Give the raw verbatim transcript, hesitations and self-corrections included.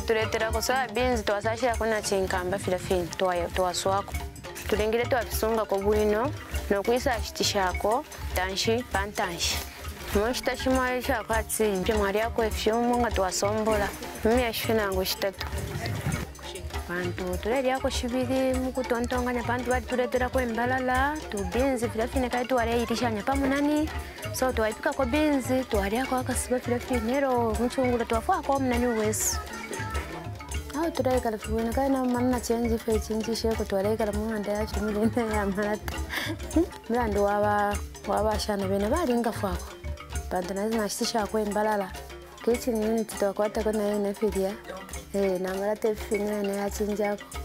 tuleetera ko soya beans twasashira kuna chinkamba filafini twaye twaswako tulingire twabisunga ko bwino no kwisa shitishako tanshi pantanshi moshita shimwe shakwatsi mwari yako efyumu nga twasombola mimi yashina ngo shitatu bantu tuleli yako shibiri mukutontonganya bantu bali tuletera ko embalala tu beans filafini kai twari yitishanya pamunani so twaipika ko beans twari yako akasiba filafini ero muchungula twafwa ko munani wesu aho turayikala tubona kai na manna change fe change sheko twarayikala mwanda yacu mulenda ya malata mlando waba waba shana bena balinga fwako bantu nazi nashisha ko embalala kitchen unit twakwata ko nayo na fidia eh na malata fini na ya chinjako